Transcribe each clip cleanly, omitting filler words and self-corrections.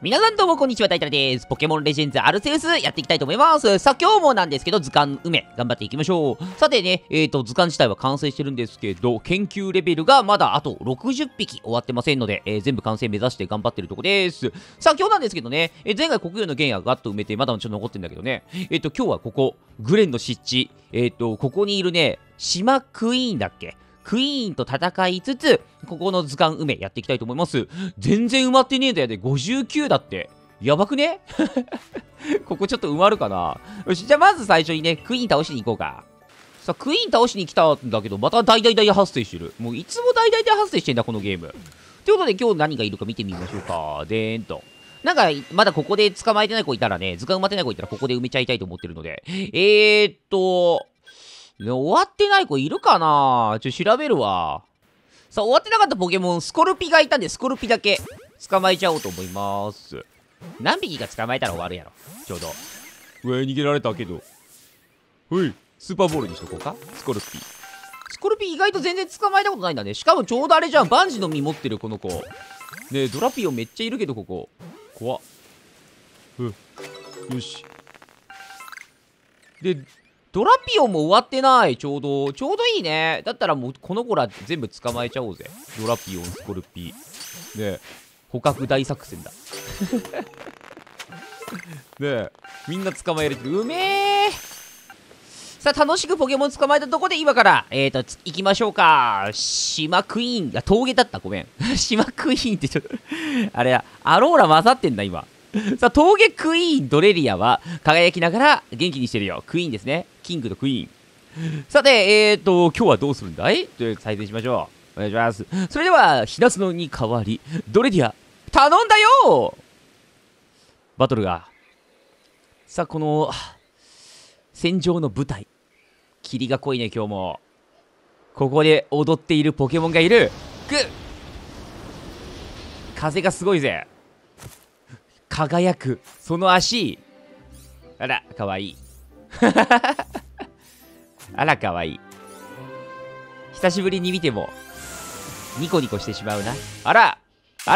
皆さんどうもこんにちは、タイタラです。ポケモンレジェンズアルセウスやっていきたいと思います。さあ今日もなんですけど、図鑑埋め、頑張っていきましょう。さてね、図鑑自体は完成してるんですけど、研究レベルがまだあと60匹終わってませんので、全部完成目指して頑張ってるとこです。さあ今日なんですけどね、前回国有の原野ガッと埋めて、まだちょっと残ってるんだけどね、今日はここ、グレンの湿地、ここにいるね、島クイーンだっけクイーンと戦いつつ、ここの図鑑埋めやっていきたいと思います。全然埋まってねえんだよね。59だって。やばくねここちょっと埋まるかな。よし、じゃあまず最初にね、クイーン倒しに行こうか。さあ、クイーン倒しに来たんだけど、また大々発生してる。もういつも大々発生してんだ、このゲーム。ということで、今日何がいるか見てみましょうか。でーんと。なんか、まだここで捕まえてない子いたらね、図鑑埋まってない子いたらここで埋めちゃいたいと思ってるので。終わってない子いるかな？調べるわ。さあ、終わってなかったポケモン、スコルピがいたんで、スコルピだけ捕まえちゃおうと思います。何匹か捕まえたら終わるやろ。ちょうど。逃げられたけど。ほい、スーパーボールにしとこうか。スコルピ。スコルピ意外と全然捕まえたことないんだね。しかもちょうどあれじゃん。バンジの実持ってるこの子。ねえ、ドラピオめっちゃいるけど、ここ。怖っ。よし。で、ドラピオンも終わってない。ちょうどいいね。だったらもうこの子ら全部捕まえちゃおうぜ。ドラピオン、スコルピ。ねえ、捕獲大作戦だ。ねえ、みんな捕まえれてる。うめえ。さあ、楽しくポケモン捕まえたとこで今から、行きましょうか。島クイーン。峠だった。ごめん。島クイーンってちょっとあれ、アローラ混ざってんだ、今。さあ、峠クイーン、ドレリアは輝きながら元気にしてるよ。クイーンですね。キングとクイーン。さて、今日はどうするんだいという再生しましょう。お願いします。それでは、ひなつのに代わり、ドレリア、頼んだよバトルが。さあ、この、戦場の舞台。霧が濃いね、今日も。ここで踊っているポケモンがいる。風がすごいぜ。輝く、その足。あら、かわいい。あら、かわいい。久しぶりに見ても、ニコニコしてしまうな。あらま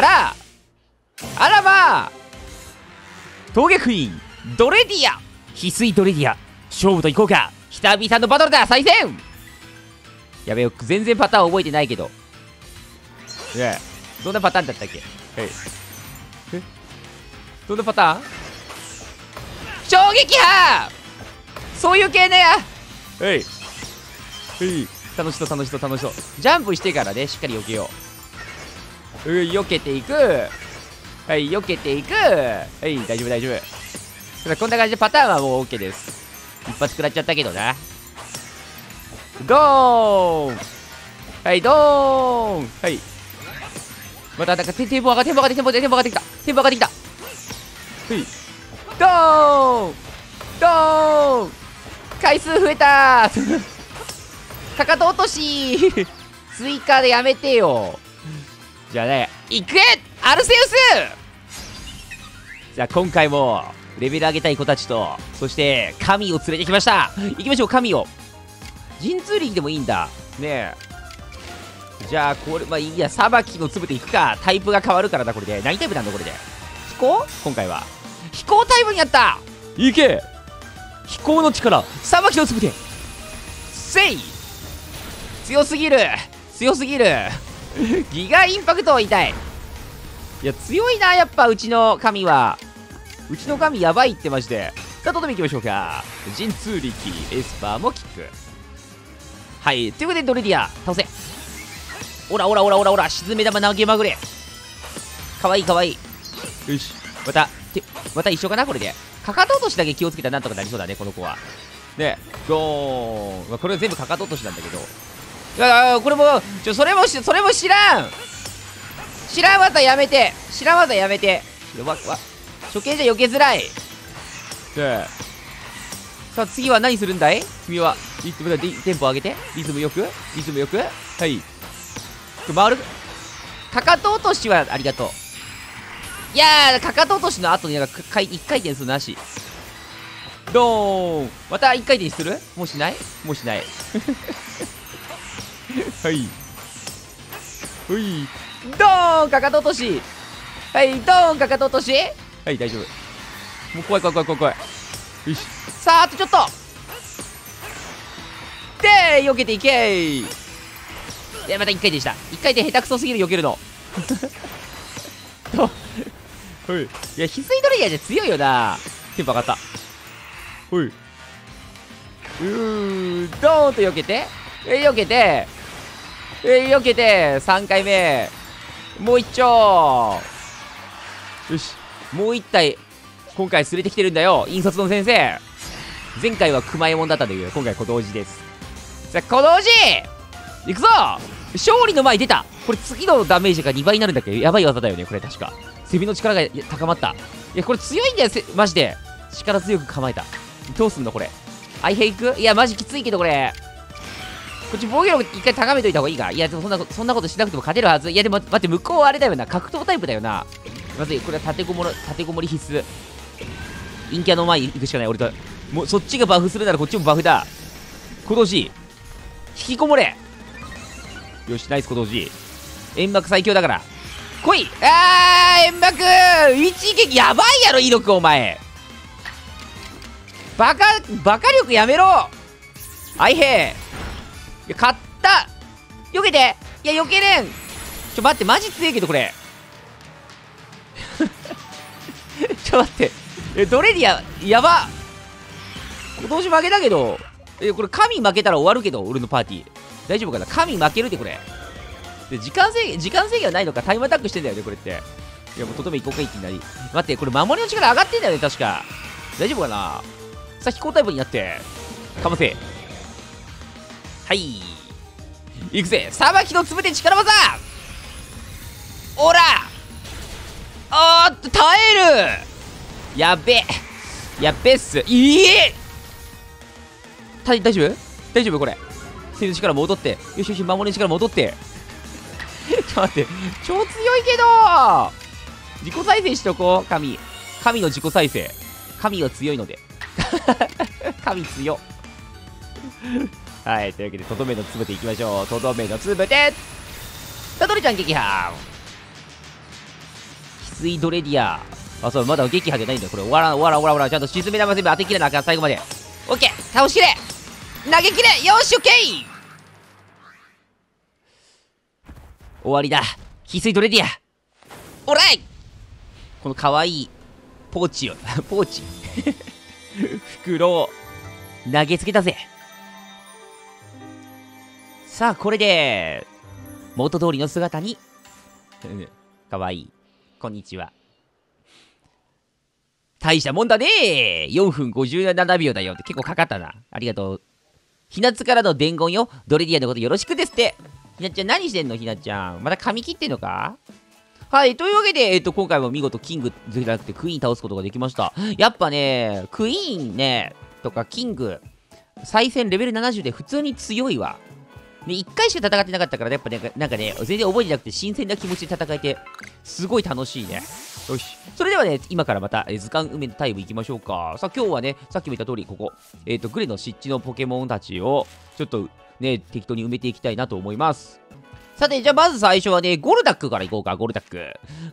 あ峠クイーン、ドレディア翡翠ドレディア、勝負といこうか。久々のバトルだ、再戦。やべえ、全然パターン覚えてないけど。どんなパターンだったっけ。どんなパターン？衝撃波！そういう系ね。楽しそう。ジャンプしてからね、しっかり避けよう。避けていく。避けていく。大丈夫。こんな感じでパターンはもう OK です。一発食らっちゃったけどな。ドーン。ドーン。またなんかテンポ上がってきた。ドーン。回数増えたー。かかと落とし追加でやめてよ。じゃあね、いくアルセウス。じゃあ今回もレベル上げたい子たちと、そして神を連れてきました。行きましょう、神を。神通力でもいいんだねえ。じゃあこれ、まあいいや、さばきの粒でいくか。タイプが変わるからだ、これで。何タイプなんだこれで。飛行？今回は飛行タイプにやった。いけ、飛行の力、さばきの粒でせい。強すぎるギガインパクト痛い。いや、強いな、やっぱうちの神は。うちの神やばいってマジで。さあ、とどめいきましょうか。神通力、エスパーもキック。はい、ということでドレディア倒せ。オラ沈め玉投げまぐれ。かわいい。よし、また一緒かな、これで。かかと落としだけ気をつけたらなんとかなりそうだね、この子は。ね、ゴーン。まあ、これは全部かかと落としなんだけど。いや、これもそれも知らん技やめて。処刑じゃ避けづらい。さあ次は何するんだい君は。テンポ上げて、リズムよく。はい、回る。かかと落としはありがとう。いやー、かかと落としの後になんか1回転するなし。ドーン。また1回転する？もうしないはい。ドーン、かかと落とし。 はい、ドーンかかと落とし。はい、大丈夫。もう怖い怖い怖い怖い怖い。よし。さあ、あとちょっと。で、避けていけ。いや、また1回でした。1回で下手くそすぎる、避けるの。はい。いや、翡翠ドレイヤーじゃ強いよな。テンポ上がった。ほい。ドーンと避けて。避けて。避けて。3回目。もう一丁。よし。もう一体、今回連れてきてるんだよ。引率の先生。前回は熊右衛門だったんだけど、今回小道寺です。さあ、小道寺行くぞ。勝利の前に出た。これ次のダメージが2倍になるんだっけ。やばい技だよね、これ確か。セミの力が高まった。いや、これ強いんだよ、マジで。力強く構えた。どうすんのこれ。アイヘイク。いや、マジきついけど、これ。こっち防御力一回高めといた方がいいか。いや、でもそんなことしなくても勝てるはず。いや、でも待って、向こうはあれだよな。格闘タイプだよな。まずい、これは立てこもり必須。陰キャの前に行くしかない、俺と。もう、そっちがバフするならこっちもバフだ。小道寺。引きこもれ。よし、ナイス小道寺。煙幕最強だから。来い。煙幕一撃やばいやろ、威力、お前。バカ力やめろ。あいへい。いや、勝った。避けて。いや、避けれん。待って、マジ強いけど、これ。待って。ドレディア、やば。今年負けたけど。これ、神負けたら終わるけど、俺のパーティー。大丈夫かな。神負けるって、これ。で、時間制限はないのか。タイムアタックしてんだよね、これって。いや、もうとどめ行こうか、いきなり。待って、これ、守りの力上がってんだよね、確か。大丈夫かな。さあ、飛行タイプになって。かませ。はい。いくぜ。さばきのつぶて力技。おら。耐える。やべえっす。大丈夫これ。戦の力戻って。よしよし、守りの力戻って。ちょっと待って。超強いけど自己再生しとこう。神の自己再生。神は強いので。神強。はい、というわけで、とどめのつぶていきましょう。とどめのつぶて。たどりちゃん撃破。翡翠ドレディア。あ、そう、まだ撃破じゃないんだよ。これ、終わらん。ちゃんと沈め玉全部当てきれなあかん、最後まで。オッケー、倒しきれ。投げきれ。よし、オッケー。終わりだ。翡翠ドレディア。オライ。このかわいいポーチを袋を投げつけたぜ。さあ、これで元通りの姿にかわいい。こんにちは。大したもんだねー。4分57秒だよって結構かかったな。ありがとう。ひなつからの伝言よ。ドレディアのことよろしくですって。ひなちゃん何してんの。ひなちゃんまた髪切ってんのか。はい、というわけで、今回も見事キングじゃなくてクイーン倒すことができました。やっぱね、クイーンね、とかキング、再戦レベル70で普通に強いわ。ね、1回しか戦ってなかったから、やっぱね、なんかね、全然覚えてなくて新鮮な気持ちで戦えて、すごい楽しいね。よし。それではね、今からまた、図鑑梅のタイム行きましょうか。さあ、今日はね、さっきも言った通り、ここ、グレの湿地のポケモンたちを、ちょっとね、適当に埋めていきたいなと思います。さて、じゃあまず最初はね、ゴルダックからいこうか、ゴルダック。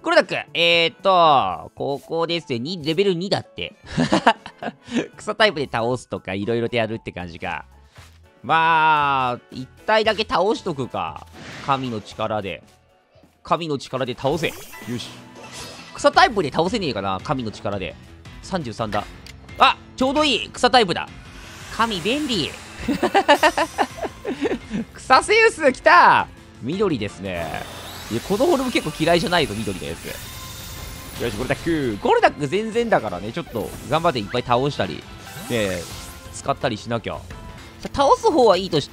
ここですね、レベル2だって。草タイプで倒すとか、いろいろとやるって感じか。まあ、一体だけ倒しとくか。神の力で倒せ。よし。草タイプで倒せねえかな、神の力で。33だ。あ、ちょうどいい。草タイプだ。神便利。草セウス来た。緑ですね。いや、このフォルム結構嫌いじゃないぞ、緑のやつ。よし、ゴルダック全然だからね、ちょっと頑張っていっぱい倒したり、ね、使ったりしなきゃ。倒す方はいいとして、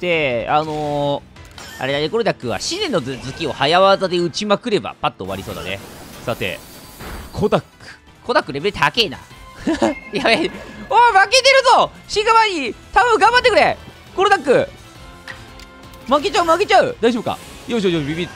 あれだね、ゴルダックは試練の頭突きを早技で打ちまくれば、パッと終わりそうだね。さて、コダックレベル高えな。やべえ。おい、負けてるぞ。シグマに、頼む、頑張ってくれ。ゴルダック。負けちゃう。大丈夫か。よし、ビビった。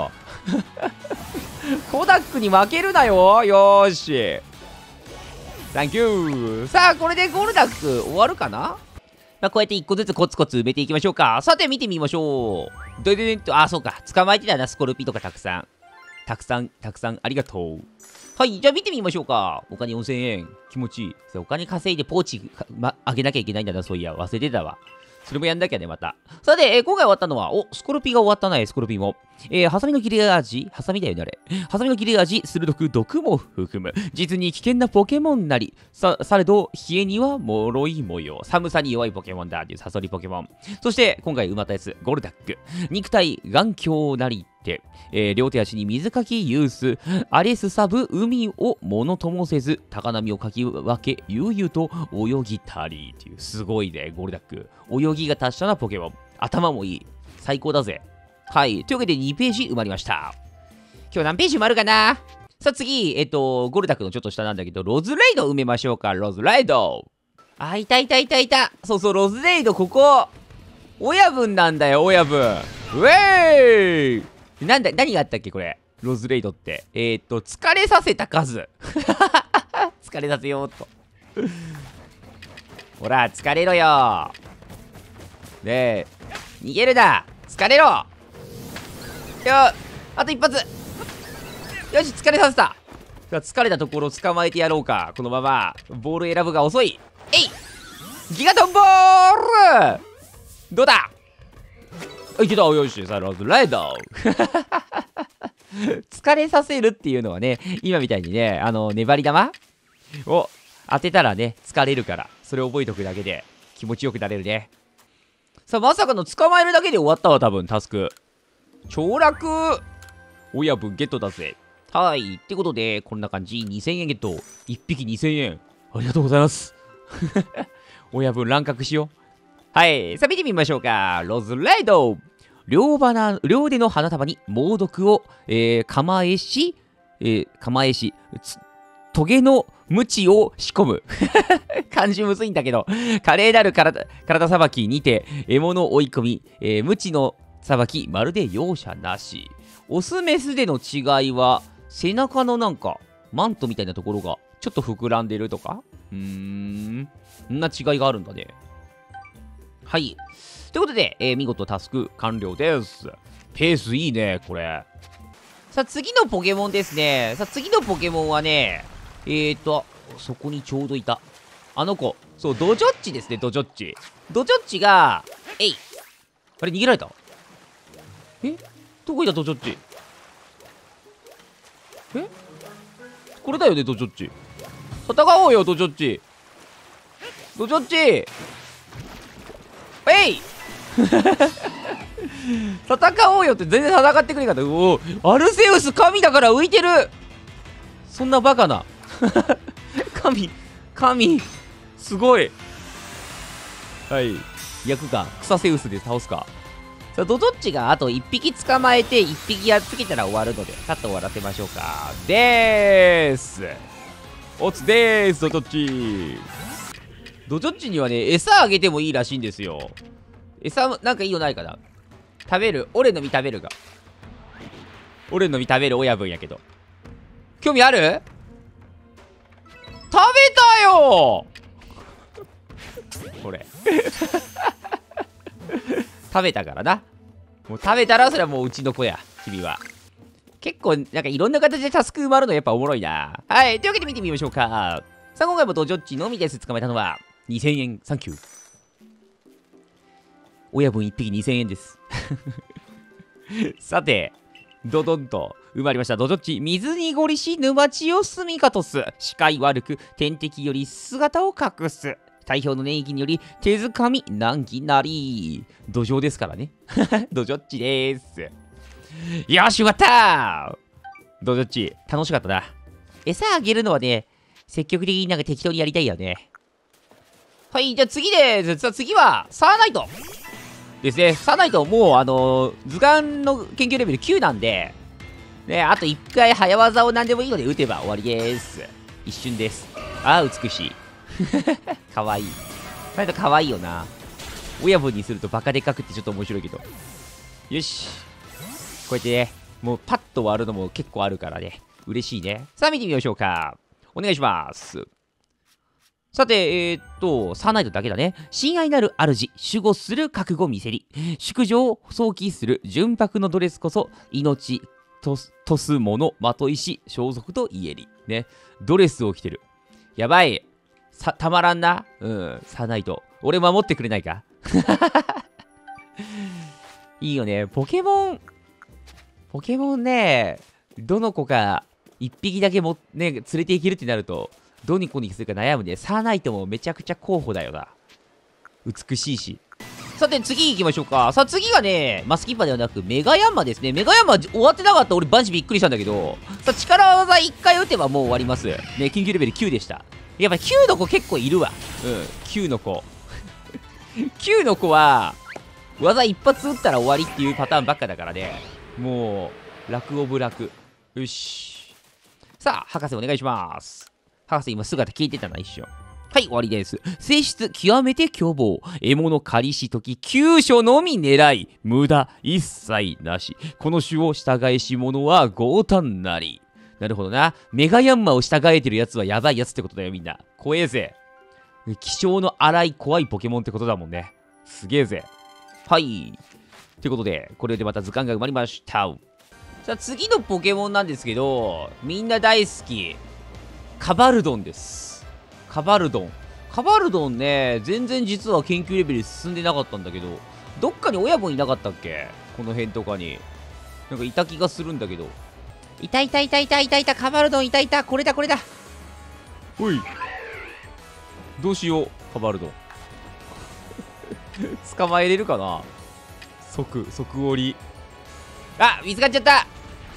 コダックに負けるなよ。よーし。サンキュー。さあ、これでゴルダック終わるかな。まあ、こうやって一個ずつコツコツ埋めていきましょうか。さて、見てみましょう。あ、そうか。捕まえてたな、スコルピとかたくさん。 たくさんありがとう。はい、じゃあ見てみましょうか。お金4000円。気持ちいい。お金稼いでポーチ、あげなきゃいけないんだな、そういや。忘れてたわ。それもやんなきゃね、また。さて、今回終わったのは、スコルピが終わったね、スコルピも。ハサミの切れ味、ハサミだよね、あれ。ハサミの切れ味、鋭く毒も含む。実に危険なポケモンなり。されど、冷えには脆い模様。寒さに弱いポケモンだっていうサソリポケモン。そして、今回埋まったやつ、ゴルダック。肉体、眼鏡なりって。両手足に水かきユース、アレスサブ海をものともせず、高波をかき分け、悠々と泳ぎたりっていう、すごいね、ゴルダック。泳ぎが達者なポケモン。頭もいい。最高だぜ。はい。というわけで2ページ埋まりました。今日何ページ埋まるかな。さあ次、ゴルダックのちょっと下なんだけど、ロズレイド埋めましょうか。ロズレイド。あ、いた。そうそう、ロズレイド、ここ。親分なんだよ、親分。ウェーイ。何があったっけこれ。ロズレイドって。疲れさせた数。疲れさせようっと。ほら、疲れろよ。ねえ、逃げるな。疲れろ。よ、あと一発。よし、疲れさせた。疲れたところを捕まえてやろうか。このまま、ボール選ぶが遅い。えい、ギガトンボール。どうだ。いけた。よし、さあ、ロズレイド。疲れさせるっていうのはね、今みたいにね、粘り玉を当てたらね、疲れるから、それを覚えておくだけで気持ちよくなれるね。さあ、まさかの捕まえるだけで終わったわ、多分、タスク。超楽。親分ゲットだぜ。はい。ってことで、こんな感じ。2000円ゲット。1匹2000円。ありがとうございます。親分乱獲しよう。はい。さあ、見てみましょうか。ロズレイド。両手の花束に猛毒を、構えし、トゲの鞭を仕込む。漢字むずいんだけど、華麗なる体さばきにて、獲物を追い込み、鞭のさばき、まるで容赦なし。オスメスでの違いは、背中のなんか、マントみたいなところが、ちょっと膨らんでるとかそんな違いがあるんだね。はい。ということで、見事タスク完了です。ペースいいね、これ。さあ、次のポケモンですね。さあ、次のポケモンはね、そこにちょうどいた。あの子。そう、ドジョッチですね、ドジョッチ。ドジョッチが、あれ、逃げられた？どこいた、ドジョッチ。これだよね、ドジョッチ。戦おうよ、ドジョッチ。ドジョッチ。戦おうよって全然戦ってくれなかった。おお、アルセウス神だから浮いてる。そんなバカな。神、すごい。はい。役か。草セウスで倒すか。さあ、ドドッチがあと1匹捕まえて1匹やっつけたら終わるので、さっと終わらせましょうか。でーす。おつでーす、ドドッチ。ドドッチにはね、餌あげてもいいらしいんですよ。餌、なんかいいのないかな。食べる。俺の実食べるが。俺の実食べる親分やけど。興味ある？食べたよこれ。食べたからな。もう食べたらそれはもううちの子や、君は。結構、なんかいろんな形でタスク埋まるのやっぱおもろいな。はい。というわけで見てみましょうか。さあ、今回もドジョッチのみです。捕まえたのは、2000円、サンキュー。親分1匹2000円です。さて、ドドンと埋まりました。ドジョッチ、水にごりし沼地を住みかとす。視界悪く、天敵より姿を隠す。体表の粘液により手づかみ難儀なり。土壌ですからね。ドジョッチでーす。よし、終わったー。ドジョッチ、楽しかったな。餌あげるのはね、積極的になんか適当にやりたいよね。はい、じゃあ次でーす。次は、サーナイトですね。サーナイト、もう、図鑑の研究レベル9なんで、ね、あと1回早技を何でもいいので打てば終わりです。一瞬です。ああ、美しい。かわいい。サーナイトかわいいよな。親分にするとバカでかくてちょっと面白いけど。よし。こうやってね、もうパッと終わるのも結構あるからね。嬉しいね。さあ見てみましょうか。お願いします。さて、サーナイトだけだね。親愛なる主、守護する覚悟見せり。祝女を想起する純白のドレスこそ、命とすもの、まといし、装束と言えり。ね。ドレスを着てる。やばい。たまらんな。サナイト。俺守ってくれないかいいよね。ポケモンね、どの子か一匹だけね、連れていけるってなると、どの子にするか悩むね。サナイトもめちゃくちゃ候補だよな。美しいし。さて次行きましょうか。さあ次がね、マスキッパではなくメガヤンマですね。メガヤンマ終わってなかった。俺マジびっくりしたんだけど、さあ力技1回打てばもう終わります。ね、緊急レベル9でした。やっぱ9の子結構いるわ。9の子。9の子は、技一発打ったら終わりっていうパターンばっかだからね。もう、楽オブ楽。よし。さあ、博士お願いします。博士今姿消えてたな、一瞬。はい、終わりです。性質、極めて凶暴。獲物狩りしとき、急所のみ狙い。無駄、一切なし。この種を従えし者は強胆なり。なるほどな。メガヤンマを従えてるやつはやばいやつってことだよ、みんな。怖えぜ。気性の荒い怖いポケモンってことだもんね。すげえぜ。はい。ということで、これでまた図鑑が埋まりました。さあ、次のポケモンなんですけど、みんな大好き。カバルドンです。カバルドンね、全然実は研究レベル進んでなかったんだけど、どっかに親分いなかったっけ、この辺とかに。なんかいた気がするんだけど。いた、カバルドンいた、これだ。おい。どうしよう、カバルドン。捕まえれるかな。即折り。あ、見つかっちゃった。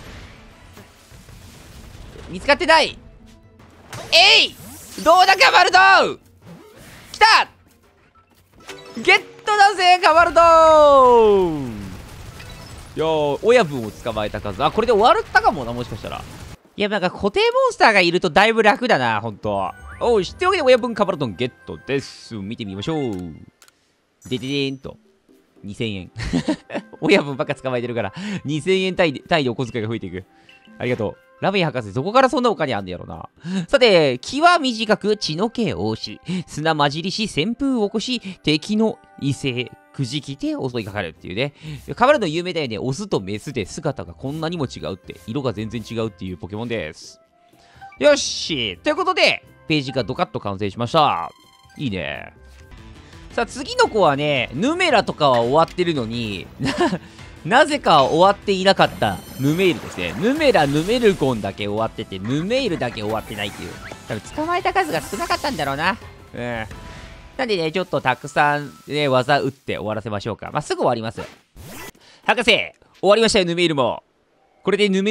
見つかってない。えい、どうだカバルドン、来た、ゲットだぜカバルドン。いやー、親分を捕まえた数、あ、これで終わったかもな、もしかしたら。いや、なんか固定モンスターがいるとだいぶ楽だな、ほんと。おい、知っておけで親分カバルドンゲットです。見てみましょう。でーんと。2000円。親分ばっか捕まえてるから、2000円単位でお小遣いが増えていく。ありがとう。ラメイ博士、どこからそんなお金あんねやろな。さて、気は短く血の気をし、砂混じりし旋風を起こし、敵の異性、くじきて襲いかかるっていうね。カバルドン有名だよね。オスとメスで姿がこんなにも違うって、色が全然違うっていうポケモンです。よし、ということで、ページがドカッと完成しました。いいね。さあ、次の子はね、ヌメラとかは終わってるのに、なぜか終わっていなかったヌメールですね。ヌメルゴンだけ終わってて、ヌメールだけ終わってないっていう。多分捕まえた数が少なかったんだろうな。なんでね、ちょっとたくさんね、技打って終わらせましょうか。まあ、すぐ終わります。博士、終わりましたよ、ヌメールも。これでヌメ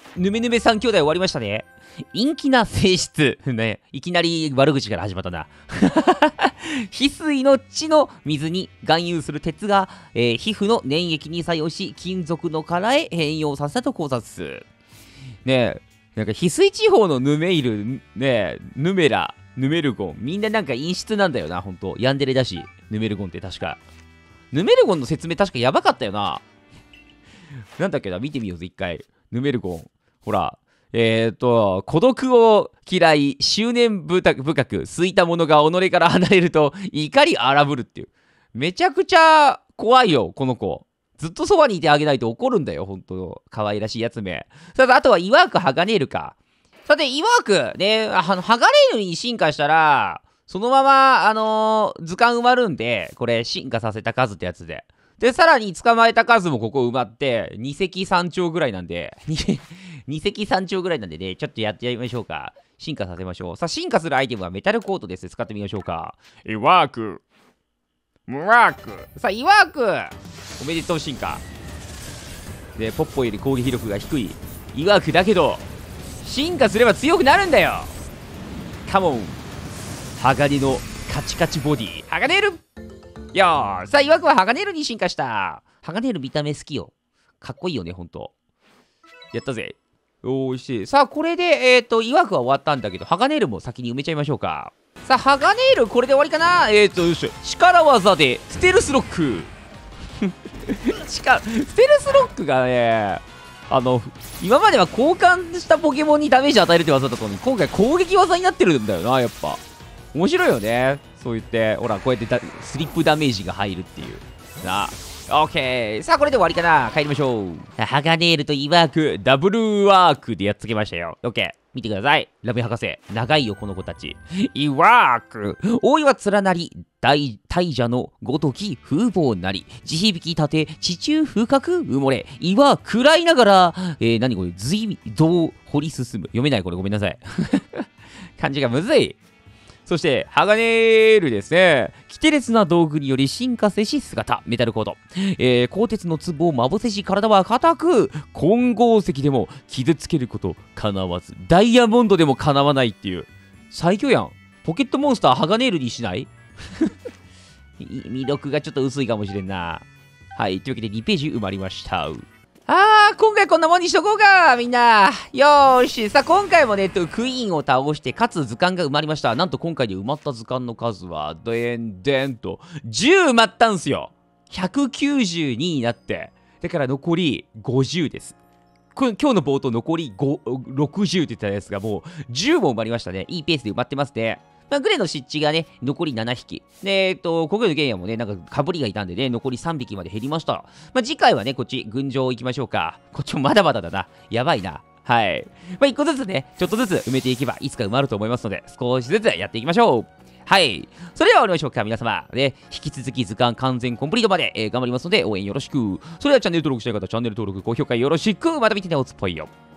3兄弟終わりましたね。陰気な性質。ね、いきなり悪口から始まったな。翡翠の地の水に含有する鉄が、皮膚の粘液に作用し、金属の殻へ変容させたと考察する。ねえ、なんか翡翠地方のヌメイル、ねえ、ヌメルゴン、みんななんか陰湿なんだよな、ほんと。ヤンデレだし、ヌメルゴンって確か。ヌメルゴンの説明確かやばかったよな。なんだっけな、見てみようぜ、一回。ヌメルゴン。ほら。孤独を嫌い、執念深く、すいたものが己から離れると、怒り荒ぶるっていう。めちゃくちゃ怖いよ、この子。ずっとそばにいてあげないと怒るんだよ、ほんと。可愛らしいやつめ。さて、あとはイワーク、ハガネールか。さて、イワーク、ね、ハガネールに進化したら、そのまま、図鑑埋まるんで、これ、進化させた数ってやつで。で、さらに捕まえた数もここ埋まって、2隻3丁ぐらいなんで、2隻3丁ぐらいなんでね、ちょっとやってみましょうか。進化させましょう。さあ、進化するアイテムはメタルコートです。使ってみましょうか。イワーク。さあ、イワーク。おめでとう進化。で、ポッポより攻撃力が低い。イワークだけど、進化すれば強くなるんだよ。カモン。鋼のカチカチボディ。鋼ル。よー。さあ、イワークは鋼ルに進化した。鋼ル見た目好きよ。かっこいいよね、ほんと。やったぜ。おいしい。さあ、これで、イワークは終わったんだけど、ハガネールも先に埋めちゃいましょうか。さあ、ハガネール、これで終わりかな。よし。力技で、ステルスロック。ステルスロックがね、今までは交換したポケモンにダメージ与えるって技だったのに、今回攻撃技になってるんだよな、やっぱ。面白いよね。そう言って、ほら、こうやってスリップダメージが入るっていう。なあ。 オッケー。さあ、これで終わりかな。帰りましょう。ハガネールとイワーク、ダブルワークでやっつけましたよ。オッケー。見てください。ラメ博士。長いよ、この子たち。イワーク。大岩連なり、大蛇のごとき風貌なり、地響き立て、地中深く埋もれ、岩食らいながら、何これ、随道掘り進む。読めないこれごめんなさい。漢字がむずい。そして、ハガネールですね。キテレツな道具により進化せし姿。メタルコード。鋼鉄の壺をまぼせし体は硬く、混合石でも傷つけること叶わず。ダイヤモンドでも叶わないっていう。最強やん。ポケットモンスターハガネールにしない魅力がちょっと薄いかもしれんな。はい。というわけで2ページ埋まりました。今回こんなもんにしとこうか、みんな。よーし。さあ、今回もね、クイーンを倒して、かつ図鑑が埋まりました。なんと今回で埋まった図鑑の数は、でんでんと、10埋まったんすよ。192になって。だから残り50です。今日の冒頭残り60って言ったやつがもう10も埋まりましたね。いいペースで埋まってますね。グレの湿地がね、残り7匹。で、国土の原野もね、なんかかぶりがいたんでね、残り3匹まで減りました。次回はね、こっち、群青行きましょうか。こっちもまだまだだな。やばいな。はい。1個ずつね、ちょっとずつ埋めていけば、いつか埋まると思いますので、少しずつやっていきましょう。はい。それでは終わりましょうか、皆様。ね、引き続き図鑑完全コンプリートまで、頑張りますので、応援よろしく。それではチャンネル登録したい方、チャンネル登録、高評価よろしく。また見てね、おつっぽいよ。